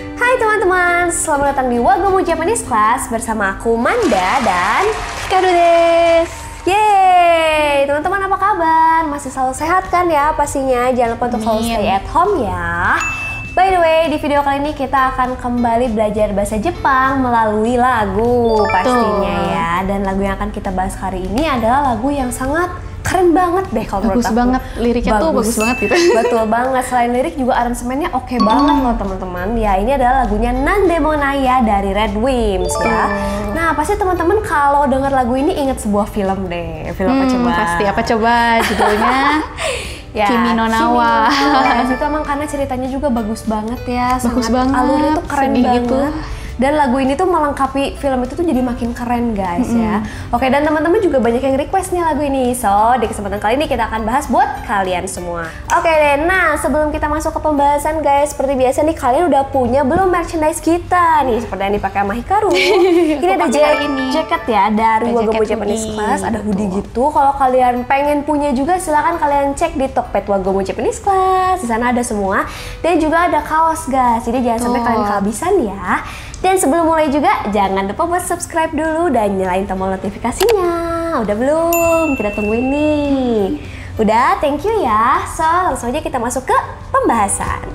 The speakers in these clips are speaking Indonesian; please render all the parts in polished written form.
Hai teman-teman, selamat datang di Wagomu Japanese Class bersama aku Manda dan Hikaru desu. Yeay, teman-teman apa kabar? Masih selalu sehat kan ya pastinya? Jangan lupa untuk selalu stay at home ya. By the way, di video kali ini kita akan kembali belajar bahasa Jepang melalui lagu pastinya ya. Dan lagu yang akan kita bahas hari ini adalah lagu yang sangat keren banget deh kalau menurut aku. Bagus banget, liriknya tuh bagus banget gitu. Betul banget, selain lirik juga aransemennya oke banget loh teman-teman. Ya ini adalah lagunya Nandemo Naya dari Red Wimps ya. Nah pasti teman-teman kalau dengar lagu ini ingat sebuah film deh. Film apa coba? Pasti apa coba judulnya? Ya, Kimi no Nawa. Itu emang karena ceritanya juga bagus banget ya. Bagus sangat banget, alurnya tuh keren sedih banget. gitu. Dan lagu ini tuh melengkapi film itu tuh jadi makin keren guys ya. Oke, dan teman-teman juga banyak yang request nih lagu ini. So, di kesempatan kali ini kita akan bahas buat kalian semua. Oke deh, nah sebelum kita masuk ke pembahasan guys, seperti biasa nih kalian udah punya belum merchandise kita nih seperti yang dipakai sama Hikaru. Ini ada jaket ya dari Wagomu Japanese Class, ada hoodie gitu. Kalau kalian pengen punya juga silakan kalian cek di Tokped Wagomu Japanese Class. Di sana ada semua. Dan juga ada kaos guys. Jadi jangan sampai kalian kehabisan ya. Dan sebelum mulai juga, jangan lupa buat subscribe dulu dan nyalain tombol notifikasinya. Udah belum? Kita tungguin nih. Udah, thank you ya. So, langsung aja kita masuk ke pembahasan.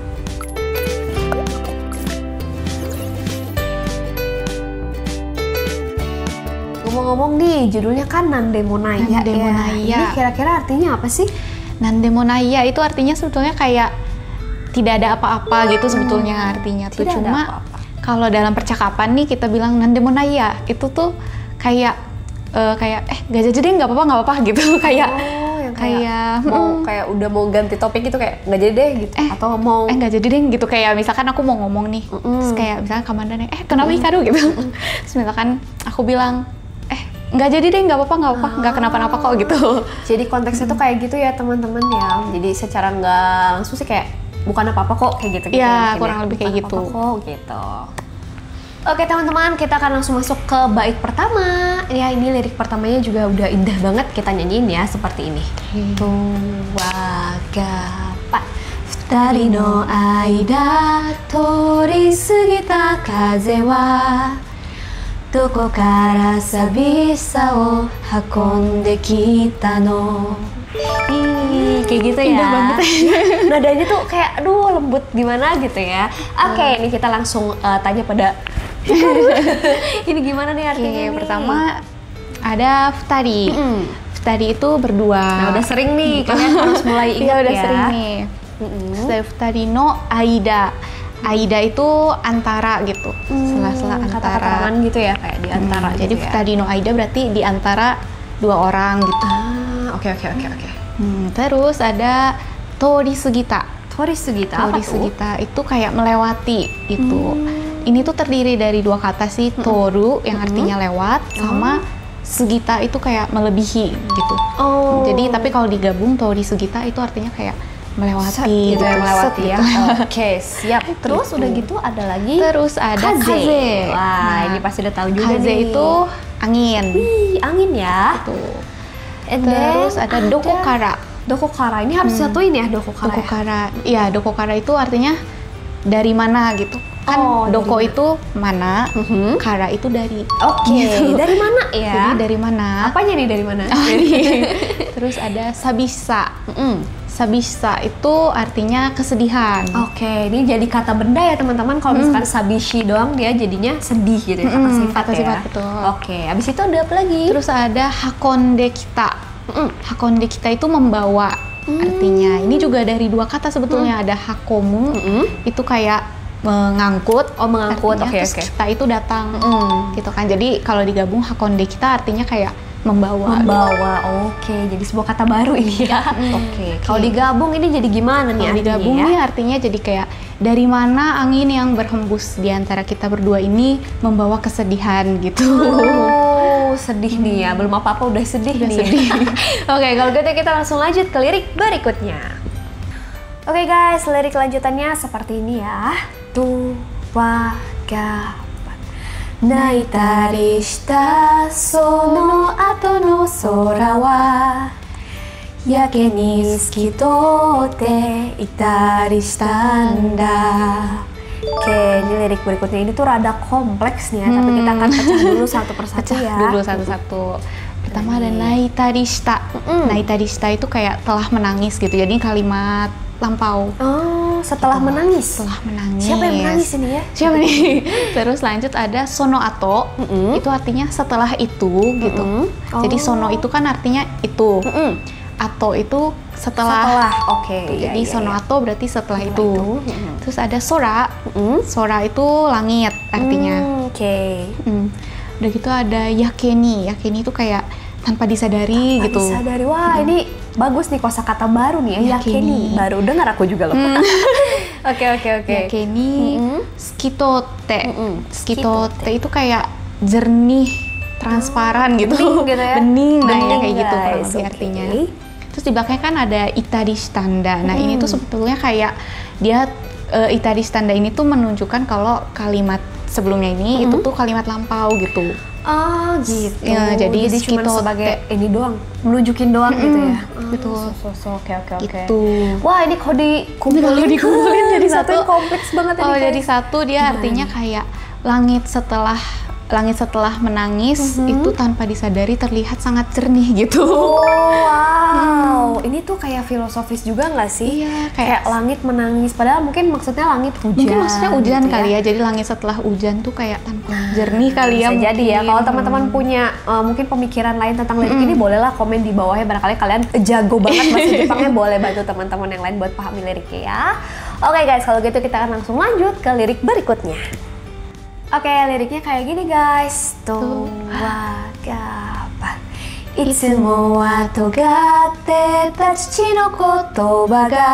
Ngomong-ngomong nih, judulnya kan Nandemo Naya ya. Nandemo Naya. Ini kira-kira artinya apa sih? Nandemo Naya itu artinya sebetulnya kayak tidak ada apa-apa gitu sebetulnya artinya tuh. Tidak ada Cuma apa-apa. kalau dalam percakapan nih kita bilang Nandemo Naya itu tuh kayak gak jadi deh, nggak apa-apa gitu. Kayak yang kayak mau kayak udah mau ganti topik gitu kayak nggak jadi deh gitu atau mau nggak jadi deh gitu, kayak misalkan aku mau ngomong nih terus kayak misalkan Kamandanya kenapa Hikaru gitu terus misalkan aku bilang nggak jadi deh, nggak apa-apa nggak kenapa-napa kok gitu. Jadi konteksnya tuh kayak gitu ya teman-teman ya. Jadi secara nggak langsung sih kayak bukan apa-apa kok kayak gitu. Iya, kurang lebih kayak gitu. Kok gitu. Oke teman-teman, kita akan langsung masuk ke bait pertama. Ya ini lirik pertamanya juga udah indah banget, kita nyanyiin ya seperti ini. Wagapat futari no aida tori sugita kaze wa doko kara sabisa o hakonde kita no. Kayak gitu ya. Indah banget. Nadanya tuh kayak aduh lembut gimana gitu ya. Oke, ini kita langsung tanya pada ini gimana nih artinya? Oke, pertama ada futari. Futari itu berdua. Nah, udah sering nih kalian harus mulai ingat ya. Udah sering nih. Futari no aida. Aida itu antara gitu. Sela-sela antara. Kata-kata gitu ya, kayak di antara gitu. Jadi futari no aida berarti di antara dua orang gitu. Oke. Terus ada tori sugita. Tori sugita apa Tori tuh? sugita itu kayak melewati itu. Ini tuh terdiri dari dua kata sih, toru yang artinya lewat, sama sugita itu kayak melebihi gitu. Oh. Jadi tapi kalau digabung tori sugita itu artinya kayak melewati gitu, melewati ya. Oke, siap. Terus Gitu. udah gitu ada lagi. Terus ada kaze. Wah, ini pasti udah tahu juga Kaze nih. itu angin. Wih, angin ya. Tuh. And Terus then ada dokokara. Dokokara ini harus satuin ya dokokara. Dokokara. Iya, dokokara itu artinya dari mana gitu. Kan doko itu mana, kara itu dari. Oke, Gitu. dari mana ya? Jadi dari mana? Apanya nih dari mana? Terus ada sabisa. Sabisa itu artinya kesedihan. Oke, ini jadi kata benda ya teman-teman. Kalau misalkan sabishi doang dia jadinya sedih gitu ya, kata sifat kata ya. sifat, betul. Oke, abis itu ada apa lagi? Terus ada hakonde kita. Hakonde kita itu membawa. Artinya ini juga dari dua kata sebetulnya. Ada hakomu, itu kayak mengangkut. Oh, mengangkut. Artinya, Oke, terus oke. kita itu datang. Gitu kan. Jadi kalau digabung hakonde kita artinya kayak membawa. Oke, jadi sebuah kata baru ini ya. Oke, kalau digabung ini jadi gimana nih? Kalau digabung artinya nih artinya jadi kayak dari mana angin yang berhembus di antara kita berdua ini membawa kesedihan gitu. Oh, sedih nih ya. Belum apa-apa udah sedih Udah nih. sedih. Oke, kalau gitu kita langsung lanjut ke lirik berikutnya. Oke guys, lirik lanjutannya seperti ini ya. Wagapat 泣いたりしたその後の空はやけに透き通っていたりしたんだOke, ini lirik berikutnya ini tuh rada kompleks nih ya, tapi kita akan pecah dulu satu persatu ya. Dulu satu-satu. Pertama ada naitari shita. Naitari shita itu kayak telah menangis gitu. Jadi kalimat lampau. Oh, setelah menangis. Setelah menangis. Siapa yang menangis ini ya? Siapa nih? Terus lanjut ada sono ato. Itu artinya setelah itu gitu. Jadi sono itu kan artinya itu. Ato itu setelah. Oke. Jadi sono ato berarti setelah itu. Terus ada sora. Sora itu langit artinya. Oke. Udah gitu ada yakeni. Yakeni itu kayak tanpa disadari gitu. Disadari. Wah, ini bagus nih kosakata baru nih ya. Yakeni. Baru dengar aku juga loh. Oke. Yakeni, skitote. Skitote itu kayak jernih, transparan gitu. Bening gitu ya. Bening, nah ya kayak gitu guys. kurang lebih artinya. Terus di belakangnya kan ada itaristanda. Nah ini tuh sebetulnya kayak dia itaristanda ini tuh menunjukkan kalau kalimat sebelumnya ini itu tuh kalimat lampau gitu. Oh gitu. Ya, jadi cuma sebagai ini doang, menunjukin doang gitu ya. Betul. Oke. Gitu. Wah ini kalau dikumpulin jadi satu satu. kompleks banget ini. Oh guys. jadi satu dia artinya kayak langit setelah menangis itu tanpa disadari terlihat sangat jernih gitu. Oh, wow. Ini tuh kayak filosofis juga nggak sih? Iya, kayak langit menangis. Padahal mungkin maksudnya langit hujan. Mungkin maksudnya hujan gitu kali ya. Jadi langit setelah hujan tuh kayak tanpa jernih kali ya. Bisa jadi ya. mungkin. Kalau teman-teman punya mungkin pemikiran lain tentang lirik ini, bolehlah komen di bawahnya. Barangkali kalian jago banget bahasa Jepangnya, boleh bantu teman-teman yang lain buat pahami liriknya ya. Oke guys, kalau gitu kita akan langsung lanjut ke lirik berikutnya. Oke, liriknya kayak gini guys. Wagapan itsumo wa togatte ta chichi no kotoba ga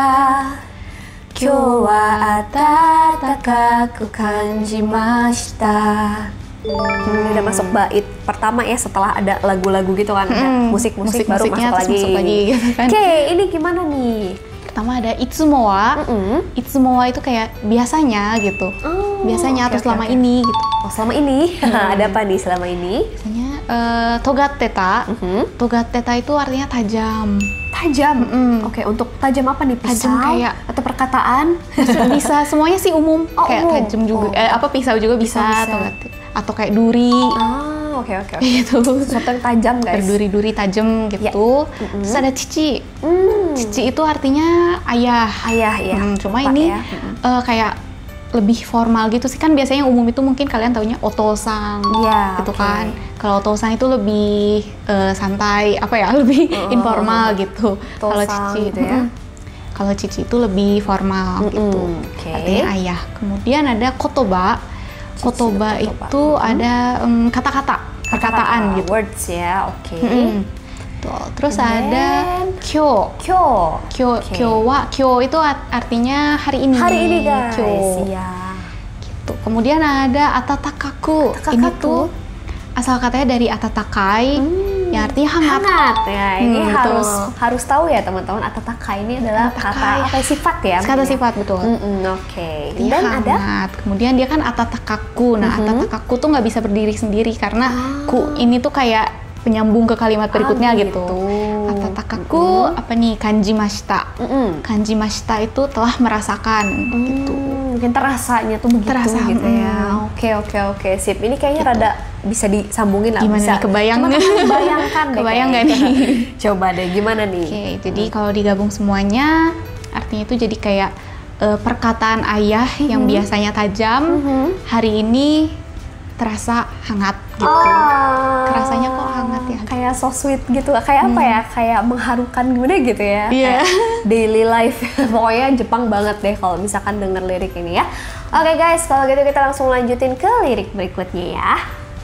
kyou wa atataku kanjimashita. Ini udah masuk bait pertama ya, setelah ada lagu-lagu gitu kan, ada musik-musik baru masuk lagi. Gitu kan. Oke, ini gimana nih? Pertama ada itsumowa. Itsumowa itu kayak biasanya gitu. Biasanya atau selama ini gitu. Oh, selama ini? Ada apa nih selama ini? Biasanya togatteta. Togatteta itu artinya tajam. Tajam? Oke, untuk tajam apa nih? Pisau? Tajam kayak atau perkataan? Bisa, semuanya sih umum. Kayak umum. tajam juga. Pisau juga bisa. Togatteta. Atau kayak duri. Oke. Gitu. Sesuatu yang tajam guys. Berduri-duri tajam gitu. Terus ada cici. Cici itu artinya ayah. Ayah ya. Cuma ini ya. Kayak lebih formal gitu sih, kan biasanya umum itu mungkin kalian taunya otosang gitu kan. Kalau otosang itu lebih santai, lebih informal gitu. Kalau cici gitu ya. Kalau cici itu lebih formal gitu. Artinya ayah. Kemudian ada kotoba. Kotoba itu ada kata-kata, perkataan gitu. Words ya, oke. Terus ada kyo. Kyo itu artinya hari ini. Hari ini guys. Kyo. Iya. Gitu. Kemudian ada atatakaku. Ini tuh asal katanya dari atatakai, yang artinya hangat. Ya, ini harus tahu ya teman-teman, atatakai ini adalah kata sifat ya. Kata sifat, betul. Oke. Dan ada. Kemudian dia kan atatakaku. Nah, atatakaku tuh nggak bisa berdiri sendiri karena ku ini tuh kayak penyambung ke kalimat berikutnya gitu. Atatakaku kanjimashita. Kanjimashita itu telah merasakan gitu. Mungkin terasanya tuh begitu gitu ya. Oke, sip. Ini kayaknya rada bisa disambungin lah. Gimana bisa. nih, kebayang? Bayangkan deh. Kebayang nggak nih? Coba deh, gimana nih? Oke, jadi kalau digabung semuanya, artinya itu jadi kayak perkataan ayah yang biasanya tajam, hari ini terasa hangat gitu. Rasanya kok hangat ya? Kayak so sweet gitu. Kayak apa ya? Kayak mengharukan gimana gitu ya. Iya. Daily life. Pokoknya Jepang banget deh kalau misalkan denger lirik ini ya. Oke guys, kalau gitu kita langsung lanjutin ke lirik berikutnya ya.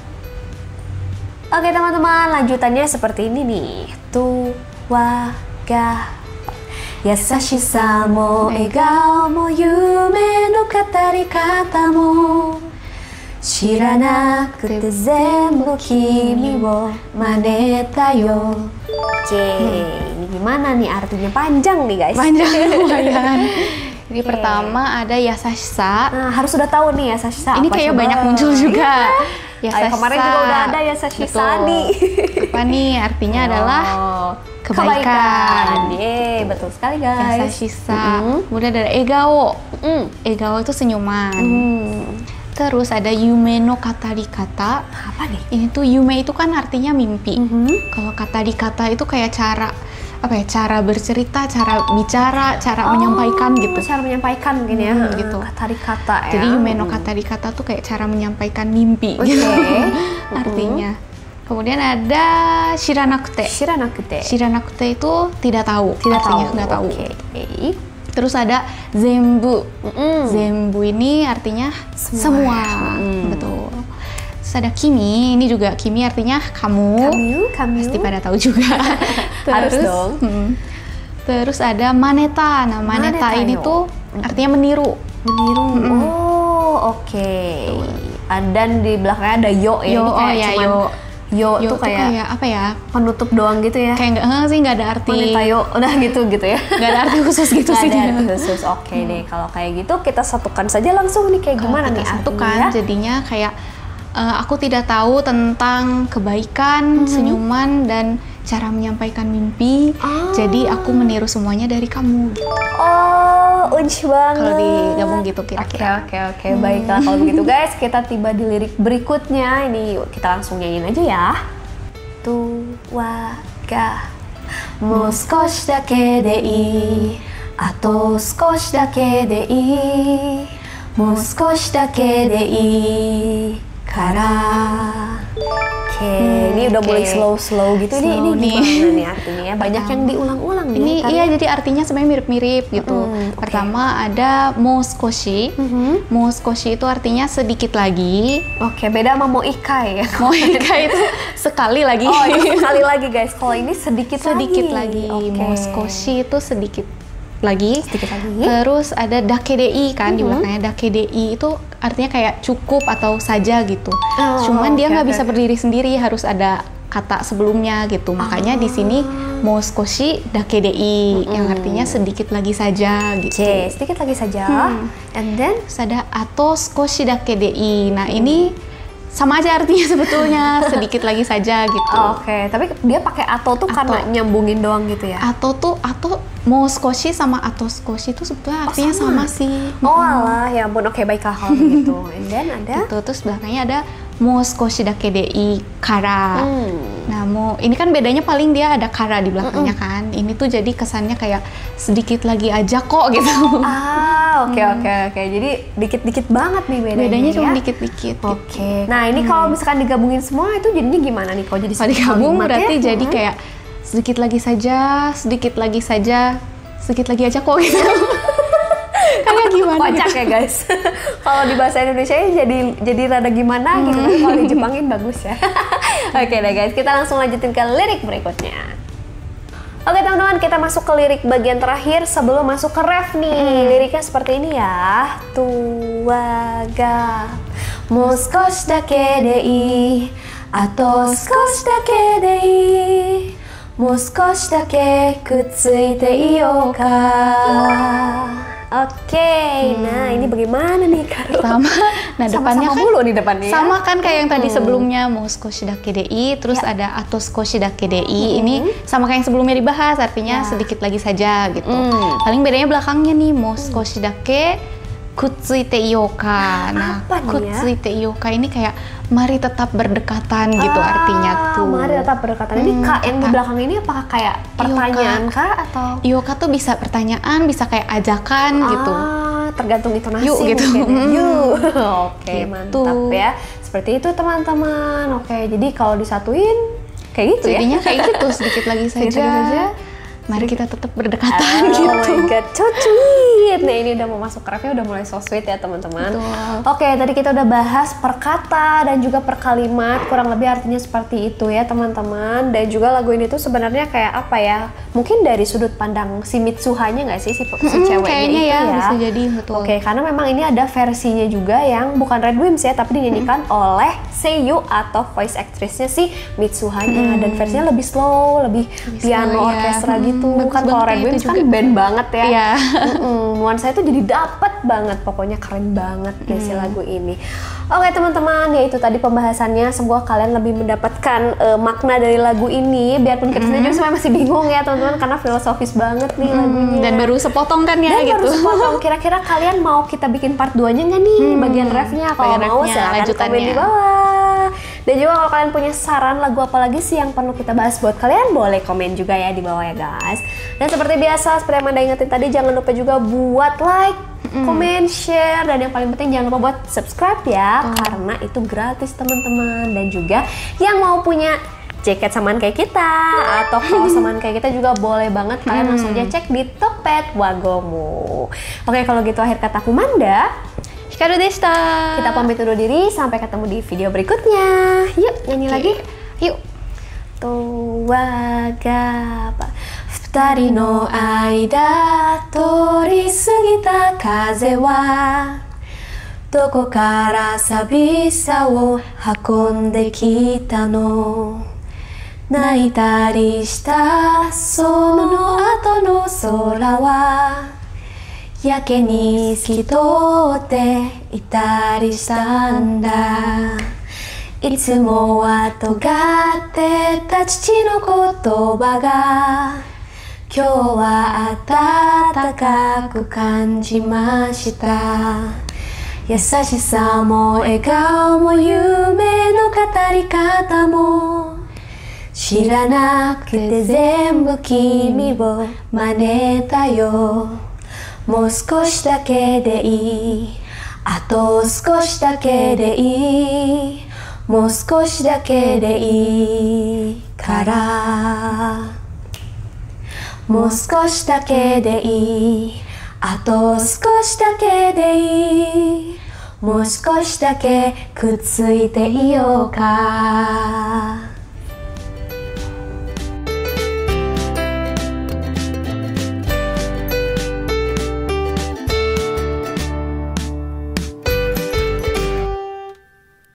Oke teman-teman, lanjutannya seperti ini nih. Tu wa ga yasashi sa mo egao mo yume no katari kata mo Shiranakutte zenbu kimi wo maneta yo. Oke, ini gimana nih artinya? Panjang nih guys. Panjang lumayan. Jadi pertama ada yasashisa. Nah, harus sudah tahu nih yasashisa. Ini kayaknya banyak muncul juga. Yasashisa. Kemarin juga udah ada yasashisa nih. Apa nih? Artinya adalah kebaikan. Betul sekali guys. Yasashisa. Kemudian ada egao. Egao itu senyuman. Terus ada yume no katari kata. Apa nih? Ini tuh yume itu kan artinya mimpi. Kalau katari kata itu kayak cara apa ya? Cara bercerita, cara bicara, cara menyampaikan gitu. Cara menyampaikan mungkin ya. Gitu. Katari kata ya. Jadi yume no katari kata tuh kayak cara menyampaikan mimpi gitu. Artinya. Kemudian ada shiranakute. Shiranakute. Shiranakute itu tidak tahu. Artinya nggak tahu. Terus ada zenbu. Zenbu ini artinya semua. Betul. Terus ada kimi. Ini juga kimi artinya kamu. Kamu. Pasti pada tahu juga. Harus dong. Terus ada maneta. Nah, maneta ini tuh artinya meniru. Meniru. Oh, oke. Dan di belakangnya ada yo ya. Yo, ini kayak cuman yo tuh tuh kayak apa ya? penutup doang gitu ya. Kayak nggak ada arti. Maneta yo, udah gitu ya. Nggak ada arti khusus gitu sih. Nggak ada arti khusus. Oke deh, kalau kayak gitu kita satukan saja langsung nih kayak gimana nih satukan artinya? Jadinya kayak aku tidak tahu tentang kebaikan, senyuman dan cara menyampaikan mimpi. Jadi aku meniru semuanya dari kamu. Oh, unch banget. Kalau digabung gitu kira-kira. Oke. Baiklah kalau begitu guys, kita tiba di lirik berikutnya. Ini yuk kita langsung nyanyiin aja ya. Tu wa ga mo skoshi dake de ii, ato skoshi dake de ii, mo skoshi dake de ii kara. Ini udah mulai slow gitu. Ini gimana nih artinya ya? Banyak yang diulang-ulang nih. Ini iya, jadi artinya sebenarnya mirip-mirip gitu. Pertama ada moskoshi. Moskoshi itu artinya sedikit lagi. Oke, beda sama moikai ya. Moikai itu sekali lagi. Oh, itu sekali lagi guys. Kalau ini sedikit lagi. Moskoshi itu sedikit lagi. Lagi. Terus ada dakedei kan di belakangnya. Dakedei itu artinya kayak cukup atau saja gitu. Cuman dia nggak bisa berdiri sendiri, harus ada kata sebelumnya gitu. Makanya di sini moskoshi dakedei yang artinya sedikit lagi saja gitu. Sedikit lagi saja. And then ada ato skoshi dakedei. Nah, ini sama aja artinya sebetulnya, sedikit lagi saja gitu. Oke, tapi dia pakai ato tuh karena nyambungin doang gitu ya. Ato moskoshi sama ato skoshi itu sebetulnya artinya sama sih. Oh alah, ya ampun. Oke, baiklah kalau gitu. And then ada gitu, terus belakangnya ada moskoshi dakedei kara. Nah, ini kan bedanya paling dia ada kara di belakangnya kan. Ini tuh jadi kesannya kayak sedikit lagi aja kok gitu. Oke. Jadi dikit-dikit banget nih bedanya. Bedanya ya? cuma dikit-dikit. Oke. Nah, ini kalau misalkan digabungin semua itu jadinya gimana nih? Kalau jadi digabung berarti jadi kayak sedikit lagi saja, sedikit lagi saja, sedikit lagi aja kok gitu. Kayak gimana? Kocak ya guys. Kalau di bahasa Indonesia jadi rada gimana gitu. Kalau di Jepangin bagus ya. Oke deh guys, kita langsung lanjutin ke lirik berikutnya. Oke teman-teman, kita masuk ke lirik bagian terakhir sebelum masuk ke ref nih. Liriknya seperti ini ya. Tu wa ga mo skoshi dake de ii, ato skoshi dake de ii, mo skoshi dake kutsuite iyo ka. Oke, nah ini bagaimana nih Karo? Pertama, nah depannya sama kan dulu nih depannya. Sama kan kayak yang tadi sebelumnya moskoshi dakedei, terus ada atoskoshi dakedei. Ini sama kayak yang sebelumnya dibahas, artinya sedikit lagi saja gitu. Paling bedanya belakangnya nih, moskoshi dake kutsuite iyoka. Nah, kutsuite iyoka ini kayak mari tetap berdekatan gitu artinya tuh. Mari tetap berdekatan. Ini kak yang di belakang ini apakah kayak pertanyaan kah atau? Iyoka tuh bisa pertanyaan, bisa kayak ajakan gitu. Tergantung intonasi yuk gitu. Yuk. Oke, gitu. Mantap ya. Seperti itu teman-teman. Oke, jadi kalau disatuin kayak gitu jadinya ya. Kayak gitu, sedikit lagi saja. Mari kita tetap berdekatan gitu. Oh my god, so sweet. Nah ini udah mau masuk ke refnya, udah mulai so sweet ya teman-teman. Oke, tadi kita udah bahas per kata dan juga per kalimat, kurang lebih artinya seperti itu ya teman-teman. Dan juga lagu ini tuh sebenarnya kayak apa ya? Mungkin dari sudut pandang si Mitsuhanya nggak sih si ceweknya kayaknya itu ya? Bisa jadi betul. Oke, karena memang ini ada versinya juga yang bukan Red Wimps ya, tapi dinyanyikan oleh seiyuu atau voice actress-nya si Mitsuhanya. Dan versinya lebih slow, lebih piano orkestra gitu. gitu. Bagus Kan kalau banget Red ya, Wimps itu kan juga. band banget ya. Iya. Nuansanya tuh jadi dapet banget, pokoknya keren banget deh si lagu ini. Oke teman-teman, ya itu tadi pembahasannya. Semoga kalian lebih mendapatkan makna dari lagu ini. Biarpun kita sendiri juga sebenarnya masih bingung ya teman-teman, karena filosofis banget nih lagunya. Dan baru sepotong kan ya Dan gitu. baru sepotong. Kira-kira kalian mau kita bikin part 2-nya nggak nih? Bagian refnya. Kalau Bagian mau refnya, silahkan lanjutannya. komen di bawah. Dan juga kalau kalian punya saran lagu apa lagi sih yang perlu kita bahas buat kalian, boleh komen juga ya di bawah ya guys. Dan seperti biasa, seperti yang Amanda ingetin tadi, jangan lupa juga buat like, komen, share, dan yang paling penting jangan lupa buat subscribe ya, karena itu gratis teman-teman. Dan juga yang mau punya jaket samaan kayak kita atau kaos samaan kayak kita juga boleh banget, kalian langsung aja cek di Tokped Wagomu. Oke, kalau gitu akhir kataku Manda. Hikaru deshita. Kita pamit undur diri, sampai ketemu di video berikutnya. Yuk, nyanyi lagi. Yuk. とわが二人の間通り過ぎた風はどこから寂しさを運んできたの泣いたりしたその後の空はやけに透き通っていたりしたんだいつもは尖ってた父の言葉が今日は温かく感じました優しさも笑顔も夢の語り方も知らなくて全部君を真似たよもう少しだけでいいあと少しだけでいいもう少しだけでいいからもう少しだけでいいあと少しだけでいいもう少しだけくっついていようか